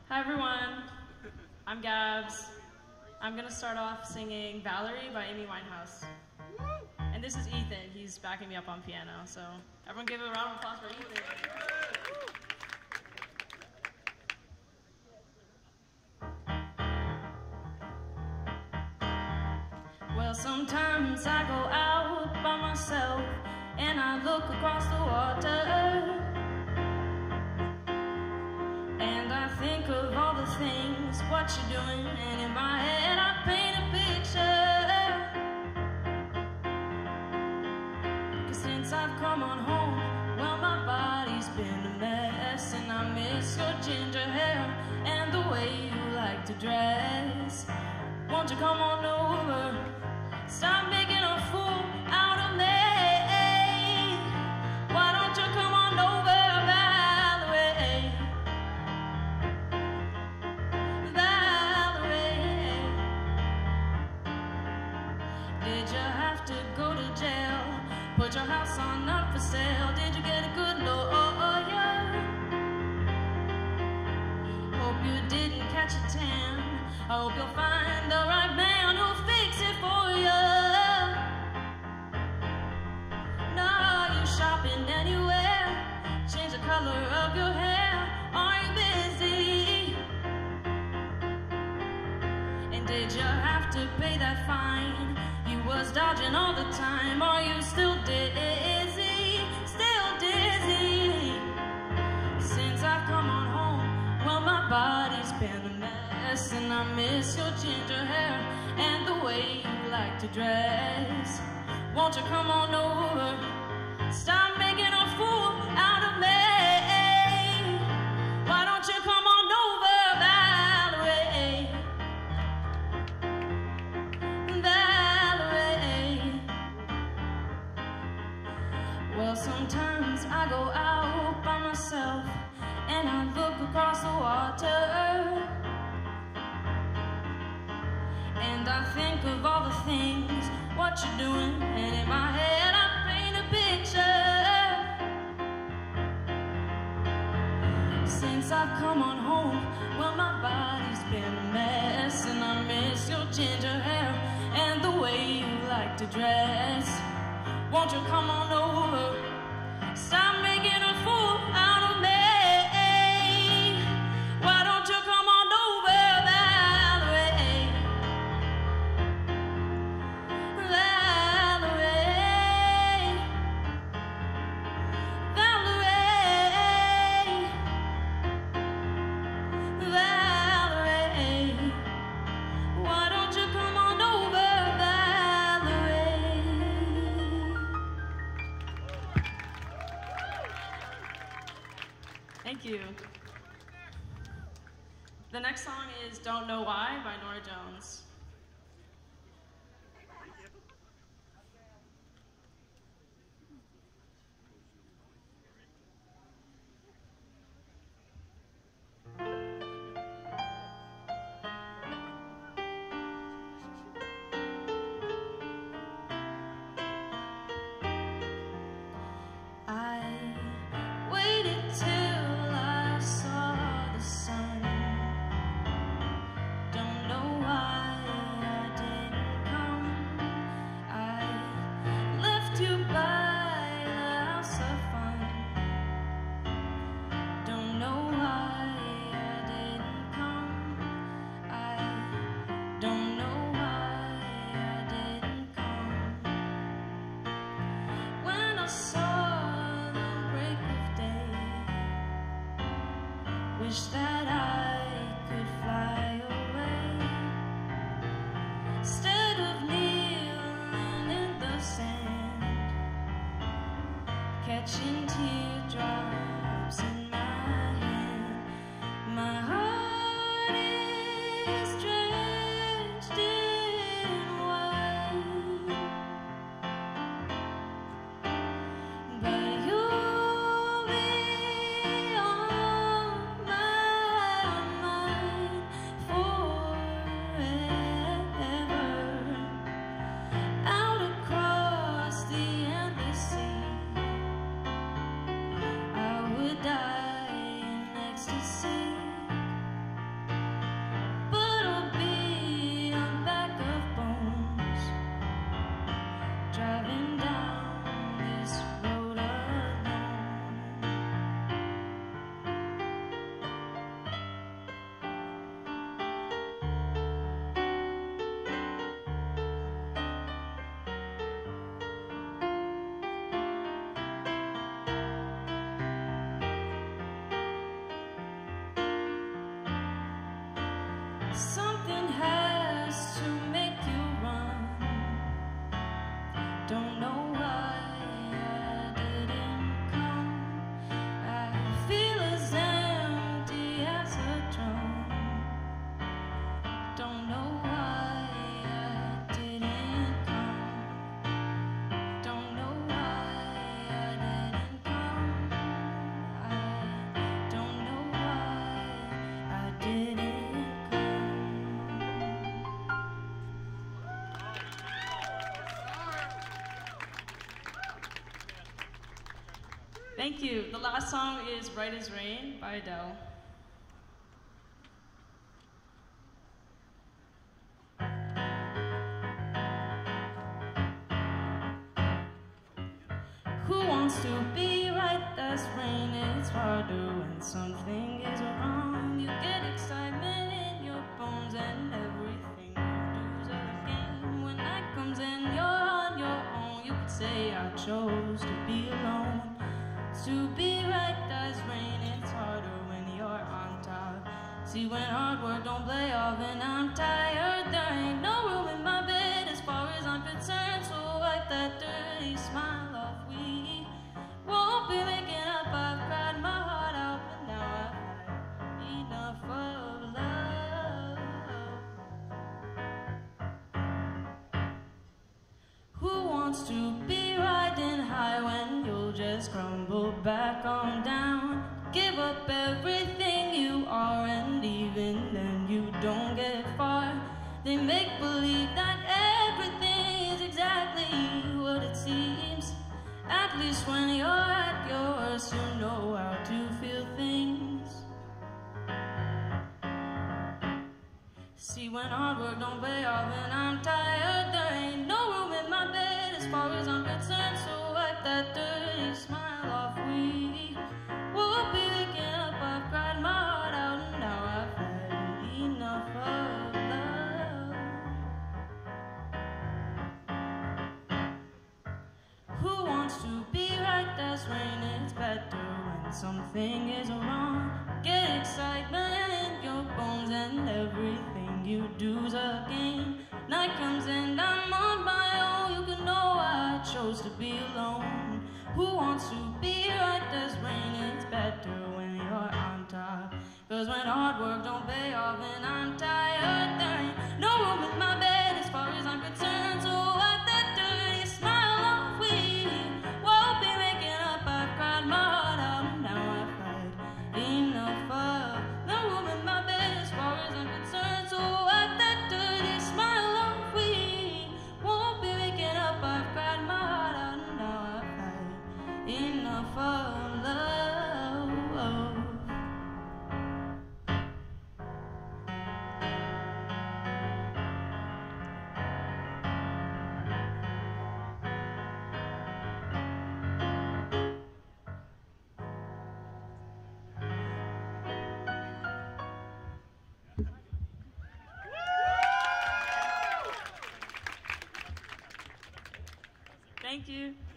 Hi everyone, I'm Gabs. I'm gonna start off singing Valerie by Amy Winehouse. And this is Ethan, he's backing me up on piano, so everyone give a round of applause for Ethan. Well, sometimes I go out by myself and I look across the water. Think of all the things, what you're doing, and in my head I paint a picture. 'Cause since I've come on home, well, my body's been a mess, and I miss your ginger hair and the way you like to dress. Won't you come on over, stop making a fool out of me. Why don't you come on over, Valerie? Did you have to go to jail? Put your house on up for sale? Did you get a good lawyer? Hope you didn't catch a tan. I hope you'll find the right man who'll fix it for you. No, you shopping anywhere? Change the color of your hair? Are you busy? And did you have to pay that fine? Was dodging all the time. Are you still dizzy? Still dizzy? Since I've come on home, well, my body's been a mess, and I miss your ginger hair and the way you like to dress. Won't you come on over, stop making a fool out of me. Why don't you come on over, Valerie? Well, sometimes I go out by myself and I look across the water, and I think of all the things, what you're doing, and in my head I paint a picture. Since I've come on home, well, my body's been a mess, and I miss your ginger hair and the way you like to dress. Won't you come on over, stop making a fool out of me. Why don't you come on over, Valerie? Valerie, Valerie, Valerie. Why don't you come on over, Valerie? Thank you. The next song is Don't Know Why by Norah Jones. Wish that I could fly away instead of kneeling in the sand, catching teardrops in my hand. My heart is drenched in wine, but you'll be on my mind forever. Out across the endless sea, something has to make you run. Don't know why I didn't come. I feel as empty as a drum. Don't know why I didn't come. Don't know why I didn't come. I don't know why I didn't come. Thank you. The last song is Right as Rain by Adele. Who wants to be right as rain? It's harder when something is wrong. You get excitement in your bones and everything you do's a game. When night comes and you're on your own, you could say I chose to be alone. To be right as rain, it's harder when you're on top. See, when hard work don't play off and I'm tired, there ain't no room in my bed as far as I'm concerned. So wipe that dirty smile off. We won't be making up. I've cried my heart out, but now I've had enough of love. Who wants to be riding high when you'll just crumble back on down? Give up everything you are, and even then you don't get far. They make believe that everything is exactly what it seems. At least when you're at your worst, you know how to feel things. See, when hard work don't pay off and I'm tired, there ain't no room in my bed as far as I'm concerned. So wipe that dirty smile off. We will be waking up. I've cried my heart out and now I've had enough of love. Who wants to be right? That's rain. It's better when something is wrong. Get excitement in your bones and everything you do's a game. Night comes and I'm on my own. You can know I chose to be alone. Who wants to be right? As rain, it's better when you're on top. Cause when hard work don't pay off and I'm tired, there ain't no room in my bed as far as I'm concerned. So wipe that dirty smile off. We won't be making up. I've cried my heart out and now I've had enough of no room in my bed as far as I'm concerned. So wipe that dirty smile off. We won't be waking up. I've cried my heart out and now I've had enough of love. Thank you.